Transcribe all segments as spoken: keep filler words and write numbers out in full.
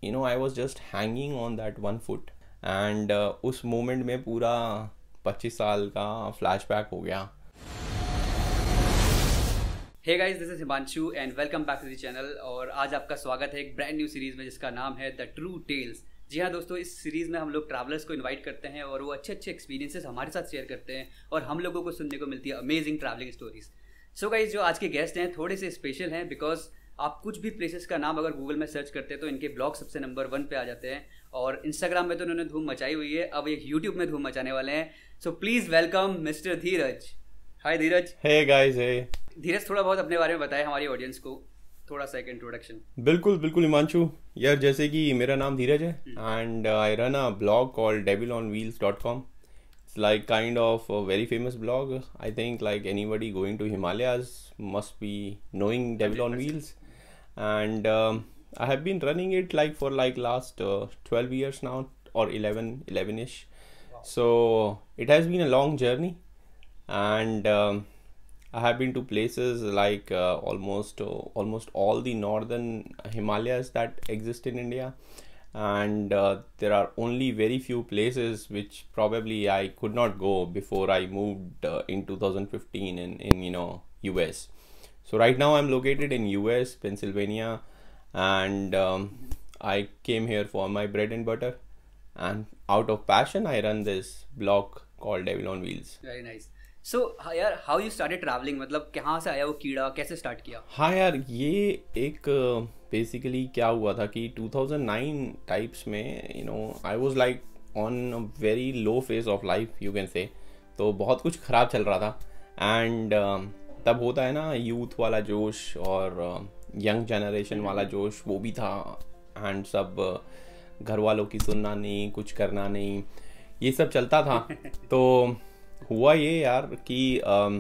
You know I was just hanging on that one foot and उस moment में पूरा पच्चीस साल का फ्लैशबैक हो गया. Hey guys, this is Himanshu and welcome back to the channel. और आज आपका स्वागत है एक ब्रांड न्यू सीरीज में जिसका नाम है द ट्रू टेल्स. जी हाँ दोस्तों, इस सीरीज़ में हम लोग ट्रैवलर्स को इनवाइट करते हैं और वो अच्छे अच्छे एक्सपीरियंसेस हमारे साथ शेयर करते हैं और हम लोगों को सुनने को मिलती है amazing travelling stories. So guys, जो आज के गेस्ट हैं थोड़े से स्पेशल हैं बिकॉज आप कुछ भी प्लेसेस का नाम अगर गूगल में सर्च करते हैं तो इनके ब्लॉग सबसे नंबर वन पे आ जाते हैं. और इंस्टाग्राम में तो उन्होंने धूम मचाई हुई है, अब एक यूट्यूब में धूम मचाने वाले हैं. So please welcome mister Dheeraj. Hi Dheeraj. Hey guys. Hey Dheeraj, थोड़ा बहुत अपने बारे में बताएं हमारी ऑडियंस को, थोड़ा सा एक इंट्रोडक्शन. बिल्कुल बिल्कुल हिमांशु यार, जैसे कि मेरा नाम धीरज है and I run a blog called devil on wheels dot com. It's like kind of a very famous blog. I think like anybody going to Himalayas must be knowing Devil on Wheels, and um, I have been running it like for like last uh, twelve years now, or eleven eleven-ish. Wow. So it has been a long journey, and um, I have been to places like uh, almost uh, almost all the northern Himalayas that exist in India, and uh, there are only very few places which probably I could not go before I moved uh, in two thousand fifteen in in you know U S. So right now I'm located in U S, Pennsylvania, and um, I came here for my bread and butter, and out of passion I run this blog called Devil on Wheels. Very nice. So यार, how you started traveling, मतलब कहाँ से आया वो कीड़ा, कैसे start किया? हाँ यार, ये एक बेसिकली uh, क्या हुआ था कि two thousand nine टाइप्स में you know I was like on a very low phase of life you can say. तो बहुत कुछ ख़राब चल रहा था एंड uh, तब होता है ना यूथ वाला जोश और यंग जनरेशन वाला जोश, वो भी था. एंड सब घर वालों की सुनना नहीं, कुछ करना नहीं, ये सब चलता था. तो हुआ ये यार कि um,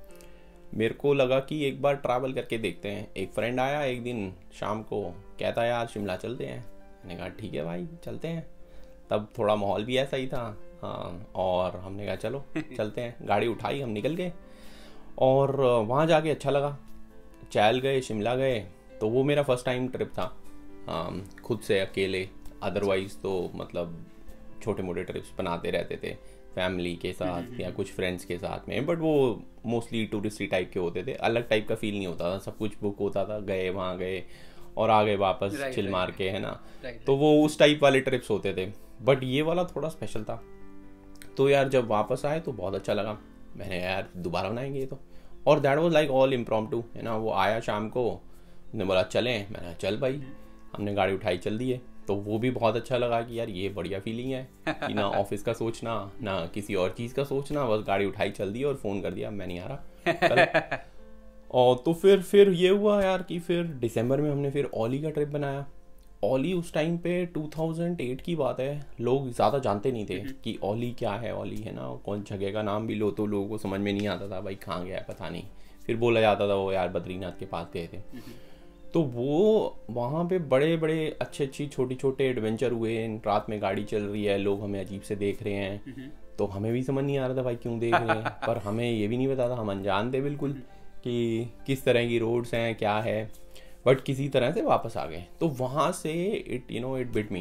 मेरे को लगा कि एक बार ट्रैवल करके देखते हैं. एक फ्रेंड आया एक दिन शाम को, कहता यार शिमला चलते हैं. मैंने कहा ठीक है भाई चलते हैं. तब थोड़ा माहौल भी ऐसा ही था. हाँ, और हमने कहा चलो चलते हैं. गाड़ी उठाई, हम निकल गए और वहाँ जाके अच्छा लगा. चैल गए, शिमला गए. तो वो मेरा फर्स्ट टाइम ट्रिप था खुद से अकेले. अदरवाइज तो मतलब छोटे मोटे ट्रिप्स बनाते रहते थे फैमिली के साथ या कुछ फ्रेंड्स के साथ में, बट वो मोस्टली टूरिस्टी टाइप के होते थे. अलग टाइप का फील नहीं होता था, सब कुछ बुक होता था, गए वहाँ गए और आ गए वापस right, चिल right, मार के, है ना. right, तो वो उस टाइप वाले ट्रिप्स होते थे. बट ये वाला थोड़ा स्पेशल था. तो यार जब वापस आए तो बहुत अच्छा लगा. मैंने यार दोबारा बनाएंगे ये तो. और that was like all impromptu, है ना. वो आया शाम को, ने बोला चलें. मैंने चल भाई. हमने गाड़ी उठाई, चल दिए. तो वो भी बहुत अच्छा लगा कि यार ये बढ़िया फीलिंग है कि ना ऑफिस का सोचना ना किसी और चीज़ का सोचना, बस गाड़ी उठाई चल दी और फ़ोन कर दिया मैं नहीं आ रहा. और तो फिर फिर ये हुआ यार कि फिर दिसंबर में हमने फिर ओली का ट्रिप बनाया. ओली उस टाइम पे दो हज़ार आठ की बात है, लोग ज़्यादा जानते नहीं थे कि ओली क्या है. ओली, है ना, कौन जगह का नाम भी लो तो लोगों को समझ में नहीं आता था भाई कहाँ गया है पता नहीं. फिर बोला जाता था वो यार बद्रीनाथ के पास गए थे. तो वो वहाँ पे बड़े बड़े अच्छे अच्छी छोटी छोटे एडवेंचर हुए. रात में गाड़ी चल रही है, लोग हमें अजीब से देख रहे हैं. तो हमें भी समझ नहीं आ रहा था भाई क्यों देख रहे हैं. पर हमें ये भी नहीं पता था, हम अनजान थे बिल्कुल कि किस तरह की रोड्स हैं क्या है. बट किसी तरह से वापस आ गए. तो वहाँ से it you know it bit me.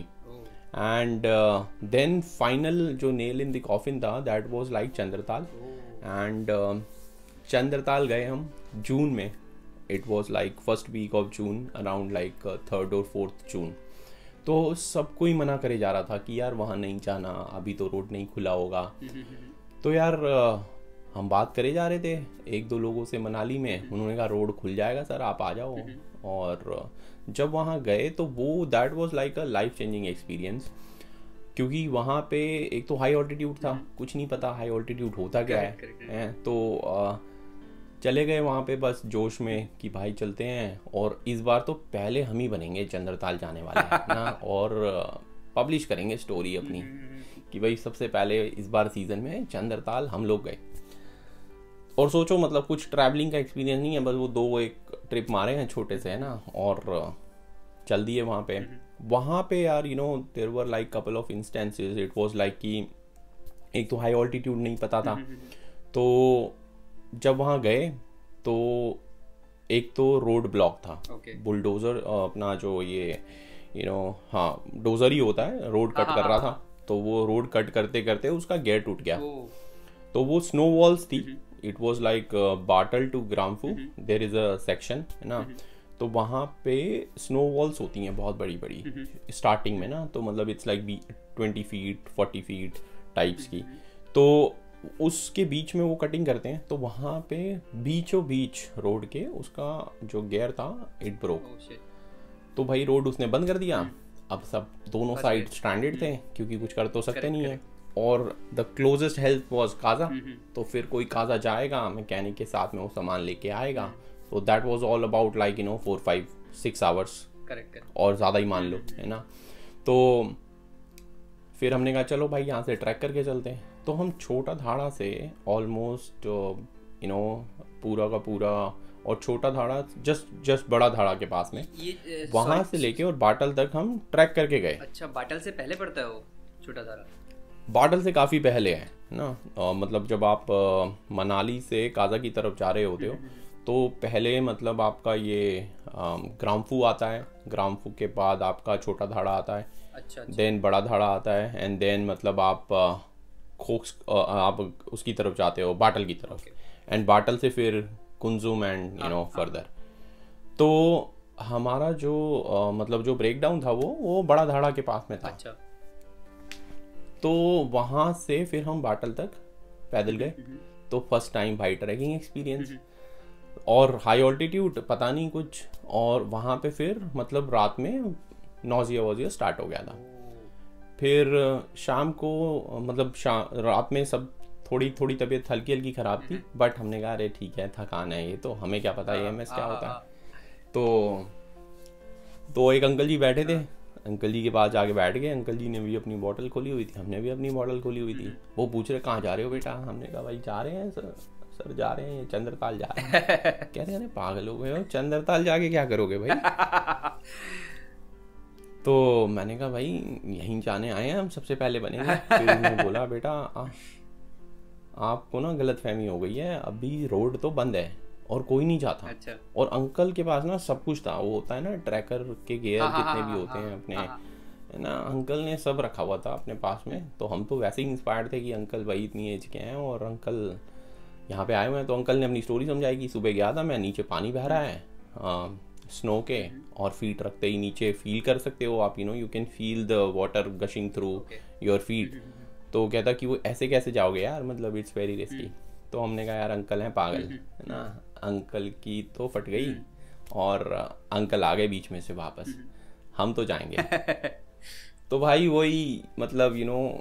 And then final जो नेल इन द कॉफिन था that was like Chandratal. And Chandratal गए हम जून में. It was like first week of June, around like third और फोर्थ जून. तो सब कोई मना करे जा रहा था कि यार वहाँ नहीं जाना, अभी तो रोड नहीं खुला होगा. तो यार uh, हम बात करे जा रहे थे एक दो लोगों से मनाली में. उन्होंने कहा रोड खुल जाएगा सर, आप आ जाओ. और जब वहाँ गए तो वो that was like a life changing experience. क्योंकि वहाँ पे एक तो हाई ऑल्टीट्यूड था, कुछ नहीं पता हाई ऑल्टीट्यूड होता क्या है, है? तो आ, चले गए वहाँ पे बस जोश में कि भाई चलते हैं. और इस बार तो पहले हम ही बनेंगे चंद्रताल जाने वाले ना, और पब्लिश करेंगे स्टोरी अपनी कि भाई सबसे पहले इस बार सीज़न में चंद्रताल हम लोग गए. और सोचो मतलब कुछ ट्रैवलिंग का एक्सपीरियंस नहीं है, बस वो दो एक ट्रिप मारे हैं छोटे से, है ना, और चल दिए वहाँ पे. वहाँ पे यार you know there were like couple of instances. It was like कि एक तो हाई ऑल्टीट्यूड नहीं पता था. तो जब वहाँ गए तो एक तो रोड ब्लॉक था. okay. बुलडोज़र अपना जो ये यू नो हाँ डोजर ही होता है, रोड कट कर रहा था, तो वो रोड कट करते करते उसका गियर टूट गया। तो वो स्नो वॉल्स थी, it was like Batal to Gramphu, there is a section है ना, तो वहाँ पे स्नो वॉल्स होती हैं बहुत बड़ी बड़ी स्टार्टिंग में ना, तो मतलब it's like twenty feet forty feet types की, तो उसके बीच में वो कटिंग करते हैं, तो वहाँ पे बीचों बीच रोड के उसका जो गियर था इट ब्रोक। तो भाई रोड उसने बंद कर दिया, अब सब दोनों साइड स्ट्रैंडेड थे क्योंकि कुछ कर तो सकते नहीं है, और the closest help was Kaza, तो फिर कोई काजा जाएगा मैकेनिक के साथ में वो सामान लेके आएगा, तो that was all about like you know four five six hours और ज़्यादा ही मान लो है ना। तो फिर हमने कहा चलो भाई यहाँ से ट्रैक करके चलते हैं, तो हम छोटा धाड़ा से ऑलमोस्ट यू नो पूरा का पूरा, और छोटा धाड़ा जस्ट जस्ट बड़ा धाड़ा के पास में, वहाँ से लेके और बाटल तक हम ट्रैक करके गए। अच्छा, बाटल से पहले पड़ता है वो छोटा धाड़ा? बाटल से काफ़ी पहले है ना, आ, मतलब जब आप आ, मनाली से काजा की तरफ जा रहे होते हो तो पहले मतलब आपका ये ग्राम्फू आता है, ग्राम्फू के बाद आपका छोटा धाड़ा आता है, अच्छा, अच्छा। देन बड़ा धाड़ा आता है, एंड देन मतलब आप खोक्स आप उसकी तरफ जाते हो बाटल की तरफ, एंड बाटल से फिर Kunzum and you know further. तो हमारा जो आ, मतलब जो ब्रेक डाउन था वो वो बड़ा धाड़ा के पास में था। अच्छा। तो वहाँ से फिर हम बाटल तक पैदल गए, तो फर्स्ट टाइम भाई ट्रैकिंग एक्सपीरियंस, और हाई ऑल्टीट्यूड पता नहीं कुछ, और वहाँ पे फिर मतलब रात में नौजिया वोजिया स्टार्ट हो गया था। फिर शाम को मतलब शाम रात में सब थोड़ी थोड़ी तबीयत हल्की हल्की ख़राब थी, बट हमने कहा अरे ठीक है थकान है ये, तो हमें क्या पता ये एम एस क्या होता है। तो तो एक अंकल जी बैठे थे, अंकल जी के पास जाके बैठ गए, अंकल जी ने भी अपनी बोतल खोली हुई थी, हमने भी अपनी बोतल खोली हुई थी। वो पूछ रहे कहाँ जा रहे हो बेटा, हमने कहा भाई जा रहे हैं सर सर जा रहे हैं चंद्रताल जा रहे हैं। कह रहे अरे पागल हो गए हो, चंद्रताल जाके क्या करोगे भाई। तो मैंने कहा भाई यहीं जाने आए हैं हम, सबसे पहले बनेंगे। फिर उन्होंने बोला बेटा आ, आपको ना गलत फहमी हो गई है, अभी रोड तो बंद है और कोई नहीं जाता। अच्छा। और अंकल के पास ना सब कुछ था, वो होता है ना ट्रैकर के गियर हाँ, जितने हाँ, भी होते हाँ, हैं अपने, हाँ, है ना, अंकल ने सब रखा हुआ था अपने पास में। तो हम तो वैसे ही इंस्पायर्ड थे कि अंकल भाई इतनी एज के हैं और अंकल यहाँ पे आए हुए हैं। तो अंकल ने अपनी स्टोरी समझाई कि सुबह गया था मैं, नीचे पानी बह रहा है आ, स्नो के, और फीट रखते ही नीचे फील कर सकते हो आप, you know you can feel the water gushing through your feet. तो कहता कि वो ऐसे कैसे जाओगे यार, मतलब इट्स वेरी रिस्की। तो हमने कहा यार अंकल हैं पागल, है ना, अंकल की तो फट गई, और अंकल आ गए बीच में से वापस, हम तो जाएंगे। तो भाई वही मतलब यू नो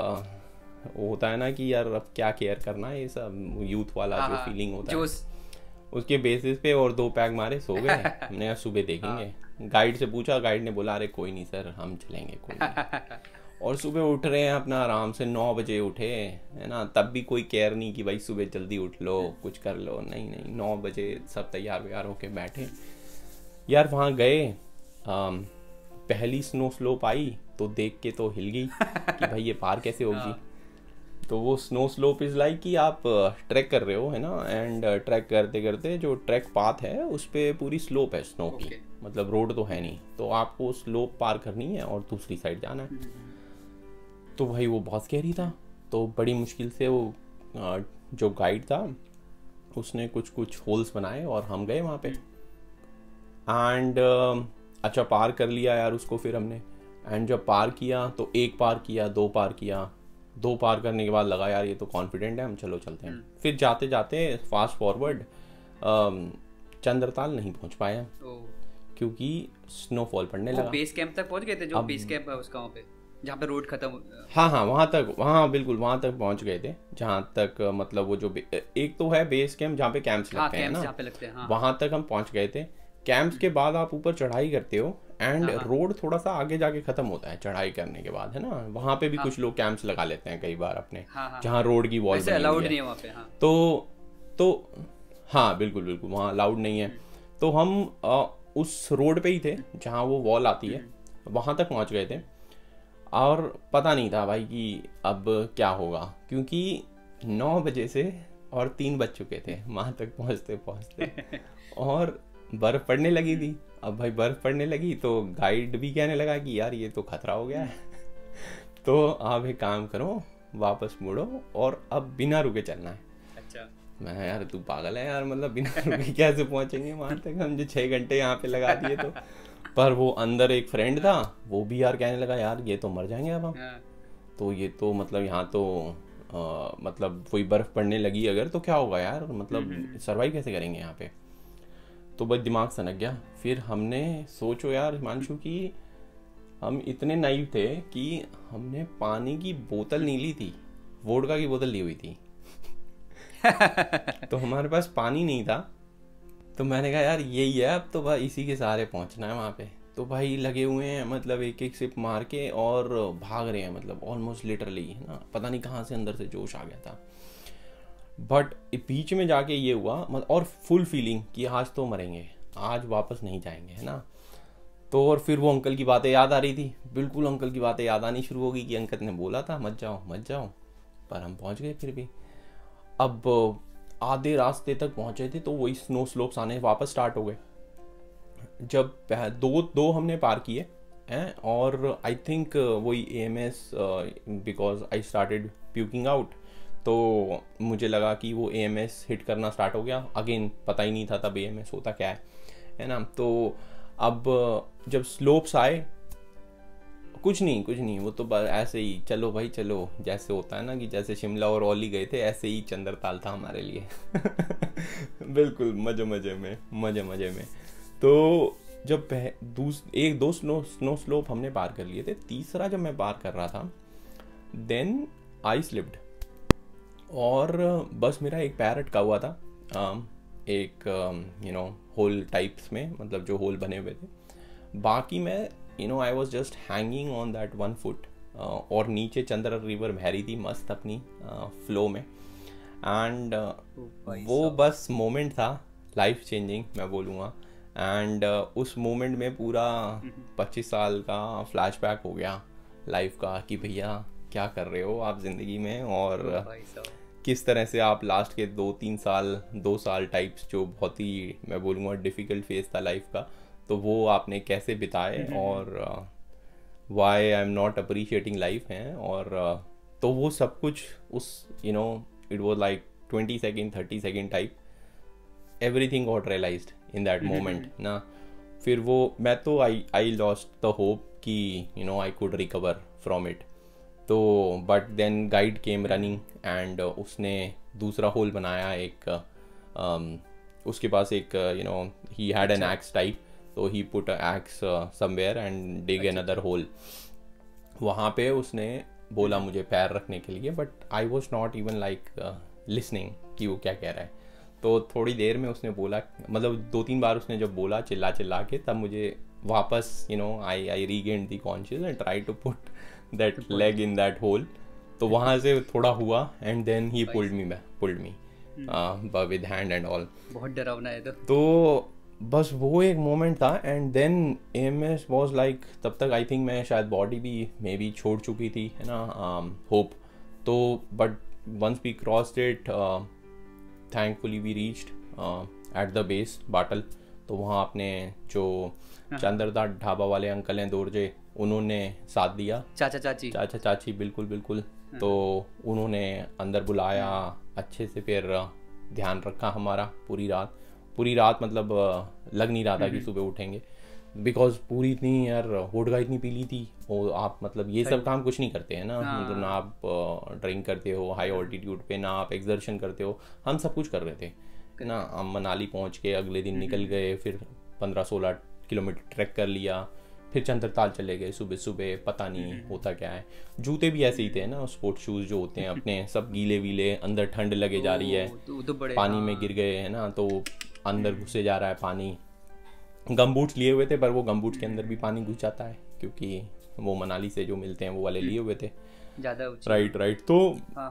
वो होता है ना कि यार अब क्या केयर करना है, ये सब यूथ वाला जो फीलिंग होता है, उसके बेसिस पे और दो पैक मारे सो गए। हमने कहा सुबह देखेंगे। गाइड से पूछा, गाइड ने बोला अरे कोई नहीं सर हम चलेंगे, कोई नहीं। और सुबह उठ रहे हैं अपना आराम से, नौ बजे उठे है ना, तब भी कोई केयर नहीं कि भाई सुबह जल्दी उठ लो कुछ कर लो, नहीं नहीं, नौ बजे सब तैयार व्यार होके बैठे। यार वहाँ गए, आम, पहली स्नो स्लोप आई तो देख के तो हिल गई कि भाई ये पार कैसे होगी। तो वो स्नो स्लोप इज़ लाइक कि आप ट्रैक कर रहे हो है ना, एंड ट्रैक करते करते जो ट्रैक पाथ है उस पर पूरी स्लोप है स्नो की, मतलब रोड तो है नहीं, तो आपको स्लोप पार करनी है और दूसरी साइड जाना है। तो भाई वो बहुत स्कैरी था, तो बड़ी मुश्किल से वो जो गाइड था उसने कुछ कुछ होल्स बनाए और हम गए वहाँ पे, एंड अच्छा पार कर लिया यार उसको फिर हमने। एंड जब पार किया तो एक पार किया, दो पार किया, दो पार करने के बाद लगा यार ये तो कॉन्फिडेंट है, हम चलो चलते हैं। फिर जाते जाते फास्ट फॉरवर्ड चंद्रताल नहीं पहुंच पाया क्योंकि स्नोफॉल पड़ने लगा। बेस कैंप तक पहुंच गए थे, जो बेस कैंप है उसका वहाँ पे जहाँ पे रोड खत्म। हाँ हाँ वहाँ तक, वहाँ बिल्कुल वहाँ तक पहुँच गए थे जहाँ तक मतलब वो जो एक तो है बेस कैंप जहाँ पे कैंप्स लगते हैं ना, वहाँ तक हम पहुँच गए थे। कैंप्स के बाद आप ऊपर चढ़ाई करते हो एंड रोड थोड़ा सा आगे जाके खत्म होता है चढ़ाई करने के बाद, है ना, वहाँ पे भी हाँ. कुछ लोग कैंप्स लगा लेते हैं कई बार अपने, हाँ, हाँ, जहाँ रोड की वॉल अलाउड नहीं है वहाँ पे, हाँ. तो तो हाँ बिल्कुल बिल्कुल वहाँ अलाउड नहीं है। तो हम आ, उस रोड पे ही थे जहाँ वो वॉल आती है, वहाँ तक पहुँच गए थे और पता नहीं था भाई कि अब क्या होगा, क्योंकि नौ बजे से और तीन बज चुके थे वहाँ तक पहुँचते पहुँचते और बर्फ पड़ने लगी थी। अब भाई बर्फ़ पड़ने लगी तो गाइड भी कहने लगा कि यार ये तो खतरा हो गया है तो आप एक काम करो, वापस मुड़ो और अब बिना रुके चलना है। अच्छा। मैं यार तू पागल है यार, मतलब बिना रुके कैसे पहुंचेंगे वहां तक, हम जो छः घंटे यहाँ पे लगा दिए तो। पर वो अंदर एक फ्रेंड था, वो भी यार कहने लगा यार ये तो मर जाएंगे अब हम, तो ये तो मतलब यहाँ तो आ, मतलब वही बर्फ़ पड़ने लगी अगर तो क्या होगा यार, मतलब सर्वाइव कैसे करेंगे यहाँ पे। तो बस दिमाग सनक गया। फिर हमने सोचो यार हिमांशु कि हम इतने नाइव थे कि हमने पानी की बोतल नहीं ली थी, वोडका की बोतल ली हुई थी तो हमारे पास पानी नहीं था। तो मैंने कहा यार यही है अब तो भाई, इसी के सहारे पहुंचना है वहाँ पे। तो भाई लगे हुए हैं, मतलब एक एक सिप मार के और भाग रहे हैं, मतलब ऑलमोस्ट लिटरली है ना, पता नहीं कहाँ से अंदर से जोश आ गया था। बट बीच में जाके ये हुआ मतलब, और फुल फीलिंग कि आज तो मरेंगे, आज वापस नहीं जाएंगे, है ना। तो और फिर वो अंकल की बातें याद आ रही थी, बिल्कुल अंकल की बातें याद आनी शुरू हो गई कि अंकल ने बोला था मत जाओ मत जाओ, पर हम पहुंच गए फिर भी। अब आधे रास्ते तक पहुंचे थे तो वही स्नो स्लोप्स आने वापस स्टार्ट हो गए। जब दो दो हमने पार किए हैं, और आई थिंक वही A M S, because I started puking out, तो मुझे लगा कि वो ए एम एस हिट करना स्टार्ट हो गया। अगेन पता ही नहीं था तब ए एम एस होता क्या है, है ना। तो अब जब स्लोप्स आए, कुछ नहीं कुछ नहीं वो तो बस ऐसे ही चलो भाई चलो, जैसे होता है ना कि जैसे शिमला और ओली गए थे ऐसे ही चंद्रताल था हमारे लिए बिल्कुल मजे मजे में मजे मजे में। तो जब दूस एक दो स्नो स्नो स्लोप हमने पार कर लिए थे, तीसरा जब मैं पार कर रहा था देन आई स्लिप्ड, और बस मेरा एक पैर अटका हुआ था um, एक यू नो होल टाइप्स में, मतलब जो होल बने हुए थे। बाकी मैं you know I was just hanging on that one foot, और नीचे चंद्र रिवर बहरी थी मस्त अपनी फ्लो uh, में। एंड uh, वो बस मोमेंट था लाइफ चेंजिंग मैं बोलूँगा। एंड uh, उस मोमेंट में पूरा पच्चीस साल का फ्लैशबैक हो गया लाइफ का कि भैया क्या कर रहे हो आप ज़िंदगी में, और किस तरह से आप लास्ट के दो तीन साल दो साल टाइप्स जो बहुत ही मैं बोलूँगा डिफ़िकल्ट फेज था लाइफ का, तो वो आपने कैसे बिताए, और why I am not appreciating life हैं। और uh, तो वो सब कुछ उस you know it was like twenty second thirty second type, everything got realized in that moment ना। फिर वो मैं तो I I lost the hope कि you know I could recover from it. तो but then guide came running and उसने दूसरा hole बनाया एक, um, उसके पास एक you no he had an axe type, तो he put a axe somewhere and dig another hole. वहाँ पे उसने बोला मुझे पैर रखने के लिए, but I was not even like listening कि वो क्या कह रहा है। तो थोड़ी देर में उसने बोला, मतलब दो तीन बार उसने जब बोला चिल्ला चिल्ला के, तब मुझे वापस you know I I regain the conscious and try to put that leg in that hole. तो वहाँ से थोड़ा हुआ and then he pulled me pulled me with hand and all. बहुत डरावना है तो तो बस वो एक मोमेंट था। And then A M S was like, तब तक आई थिंक मैं शायद बॉडी भी मे बी छोड़ चुकी थी, है ना, होप um, तो but once we crossed it thankfully we reached at the base Batal. तो वहाँ अपने जो चंद्रदा ढाबा वाले अंकल हैं दोरजे, उन्होंने साथ दिया, चाचा चाची चाचा चाची बिल्कुल बिल्कुल। तो उन्होंने अंदर बुलाया अच्छे से, फिर ध्यान रखा हमारा पूरी रात पूरी रात मतलब लग नहीं रहा था कि सुबह उठेंगे, बिकॉज पूरी इतनी यार वोडका इतनी पी ली थी। और आप मतलब ये सब काम कुछ नहीं करते हैं ना, मतलब ना आप ड्रिंक करते हो हाई ऑल्टीट्यूड पे, ना आप एक्सर्शन करते हो, हम सब कुछ कर रहे थे ना। हम मनाली पहुंच के अगले दिन निकल गए, फिर पंद्रह सोलह किलोमीटर ट्रैक कर लिया, फिर चंद्रताल चले गए सुबह सुबह, पता नहीं होता क्या है। जूते भी ऐसे ही थे ना, स्पोर्ट्स शूज़ जो होते हैं अपने, सब गीले वीले, अंदर ठंड लगे जा रही है, तो, तो बड़े, पानी में गिर गए है ना, तो अंदर घुसे जा रहा है पानी। गम बूट्स लिए हुए थे, पर वो गम बूट्स के अंदर भी पानी घुस जाता है, क्योंकि वो मनाली से जो मिलते हैं वो वाले लिए हुए थे ज़्यादा। राइट राइट तो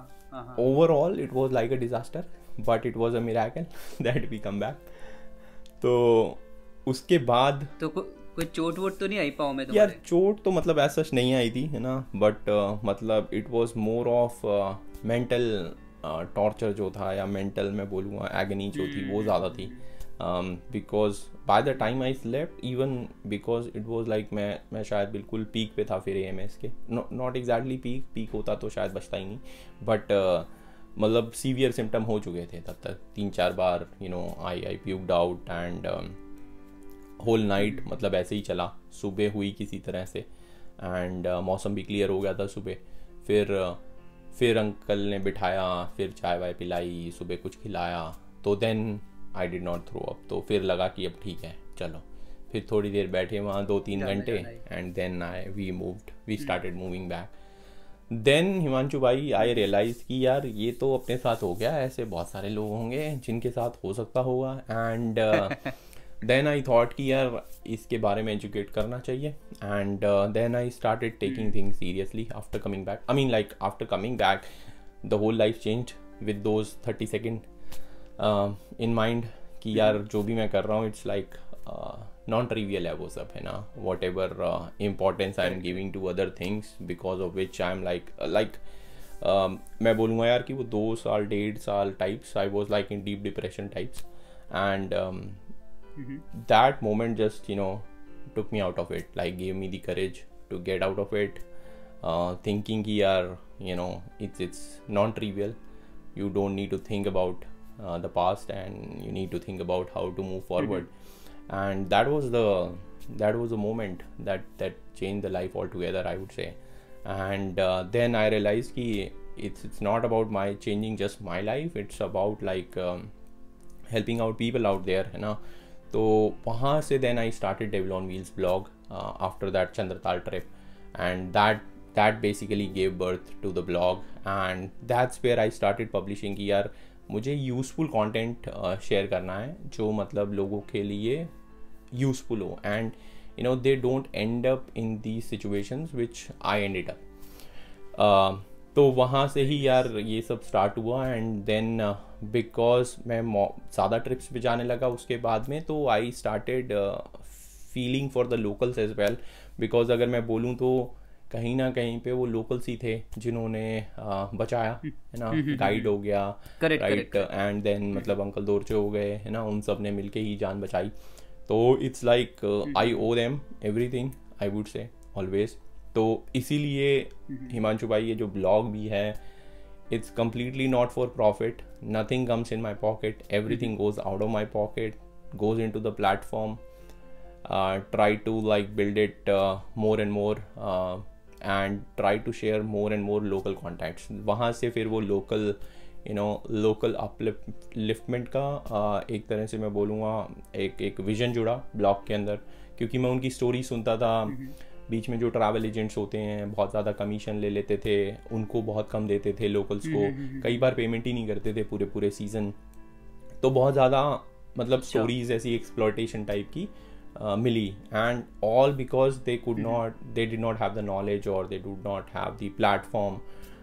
overall it was like a disaster, but it was a miracle that we come back. तो उसके बाद तो को, कोई चोट वोट तो नहीं आई पाँव में तुम्हारे? यार चोट तो मतलब ऐसा नहीं आई थी, है ना, बट uh, मतलब it was more of mental torture जो था, या मेंटल मैं बोलूँगा एगनी जो थी वो ज़्यादा थी। Because by the time I slept, even because it was like मैं मैं शायद बिल्कुल पीक पे था फिर ए एम एस के, नॉट एग्जैक्टली पीक, पीक होता तो शायद बचता ही नहीं, बट मतलब सीवियर सिम्टम हो चुके थे तब तक, तीन चार बार you know I I puked out and whole night मतलब ऐसे ही चला, सुबह हुई किसी तरह से एंड uh, मौसम भी क्लियर हो गया था सुबह, फिर uh, फिर अंकल ने बिठाया, फिर चाय वाय पिलाई, सुबह कुछ खिलाया, तो then I did not throw up, तो फिर लगा कि अब ठीक है चलो, फिर थोड़ी देर बैठे वहाँ दो तीन घंटे and then I we moved we started moving back. Then Himanshu भाई आई रियलाइज कि यार ये तो अपने साथ हो गया, ऐसे बहुत सारे लोग होंगे जिनके साथ हो सकता होगा, एंड देन आई थॉट कि यार इसके बारे में एजुकेट करना चाहिए, and then I started taking things seriously after coming back. I mean like after coming back the whole life change with those thirty second in mind कि यार जो भी मैं कर रहा हूँ इट्स लाइक नॉन ट्रिवियल है वो सब, है ना, whatever importance I am giving to other things because of which I am like like मैं बोलूँगा यार कि वो दो साल डेढ़ साल types I was like in deep depression types, and Mm-hmm. that moment just you know took me out of it, like gave me the courage to get out of it, uh, thinking ki yaar you know it's it's non-trivial, you don't need to think about uh, the past and you need to think about how to move forward. Mm-hmm. And that was the that was the moment that that changed the life altogether, I would say. And uh, then I realized ki it's it's not about my changing just my life, it's about like um, helping out people out there, है ना। तो वहाँ से then I started devil on wheels blog after that Chandratal trip, and that that basically gave birth to the blog, and that's where I started publishing कि यार मुझे useful content share करना है जो मतलब लोगों के लिए यूज़फुल हो, and you know they don't end up in the situations which I ended up. तो वहाँ से ही यार ये सब स्टार्ट हुआ, एंड देन बिकॉज मैं ज़्यादा ट्रिप्स पे जाने लगा उसके बाद में, तो I started feeling for the locals as well, because अगर मैं बोलूँ तो कहीं ना कहीं पे वो लोकल्स ही थे जिन्होंने uh, बचाया, है ना, गाइड हो गया राइट, एंड देन मतलब अंकल दोरचे हो गए, है ना, उन सब ने मिलके ही जान बचाई, तो it's like I owe them everything, I would say always. तो इसीलिए हिमांशु भाई ये जो ब्लॉग भी है it's completely not for profit, nothing comes in my pocket, everything mm-hmm. goes out of my pocket, goes into the platform, uh, try to like build it uh, more and more uh, and try to share more and more local contacts। वहाँ से फिर वो local you know local upliftment का uh, एक तरह से मैं बोलूँगा एक एक विजन जुड़ा ब्लॉग के अंदर, क्योंकि मैं उनकी स्टोरी सुनता था, mm-hmm. बीच में जो ट्रैवल एजेंट्स होते हैं बहुत ज़्यादा कमीशन ले लेते थे, उनको बहुत कम देते थे लोकल्स को, कई बार पेमेंट ही नहीं करते थे पूरे पूरे सीज़न, तो बहुत ज़्यादा मतलब स्टोरीज ऐसी एक्सप्लॉयटेशन टाइप की uh, मिली, and all because they could not they did not have the knowledge और they do not have the platform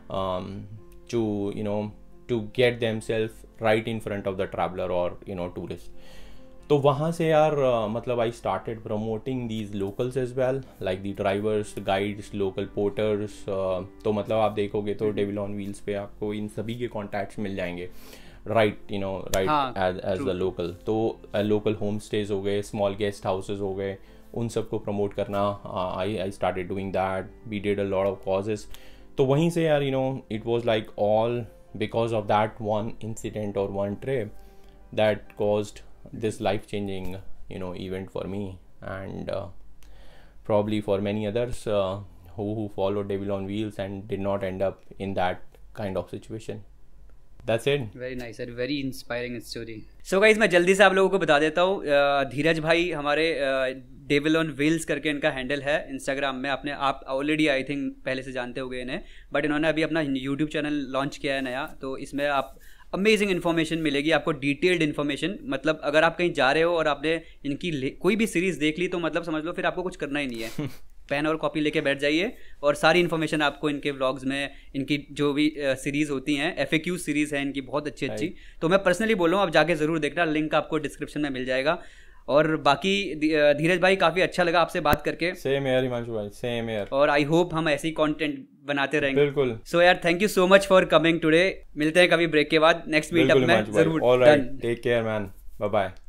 to you know to get themself right in front of the traveller और you know tourist. तो वहाँ से यार uh, मतलब I started promoting these locals as well, like the drivers, guides, local porters, तो मतलब आप देखोगे तो डेविल ऑन व्हील्स पे आपको इन सभी के कॉन्टैक्ट्स मिल जाएंगे, right, you know right, as as the local. तो लोकल होम स्टेज हो गए, स्मॉल गेस्ट हाउसेज हो गए, उन सबको प्रमोट करना I I started doing that, we did a lot of causes. तो वहीं से यार you know it was like all because of that one incident और one trip that caused this life changing you know event for me, and uh, probably for many others uh, who who followed Devil on Wheels and did not end up in that kind of situation. That's it. Very nice and very inspiring story. So guys, मैं जल्दी से आप लोगों को बता देता हूँ, धीरज भाई हमारे डेविल ऑन व्हील्स करके इनका हैंडल है इंस्टाग्राम में, आपने आप ऑलरेडी आई थिंक पहले से जानते होंगे इन्हें, बट इन्होंने अभी अपना यूट्यूब चैनल लॉन्च किया है नया, तो इसमें आप अमेजिंग इन्फॉर्मेशन मिलेगी आपको, डिटेल्ड इन्फॉर्मेशन, मतलब अगर आप कहीं जा रहे हो और आपने इनकी कोई भी सीरीज़ देख ली तो मतलब समझ लो फिर आपको कुछ करना ही नहीं है, पेन और कॉपी लेके बैठ जाइए और सारी इन्फॉर्मेशन आपको इनके व्लॉग्स में, इनकी जो भी सीरीज़ होती हैं, एफ ए क्यू सीरीज़ है इनकी बहुत अच्छी अच्छी, तो मैं पर्सनली बोल रहा हूँ आप जाके ज़रूर देखना, लिंक आपको डिस्क्रिप्शन में मिल जाएगा। और बाकी धीरज भाई काफ़ी अच्छा लगा आपसे बात करके, सेम यार हिमांशु भाई, सेम यार, और आई होप हम ऐसे ही कंटेंट बनाते रहेंगे। बिल्कुल। सो यार thank you so much for coming today, मिलते हैं कभी ब्रेक के बाद, नेक्स्ट मीटअप में जरूर। Alright, take care man, bye bye.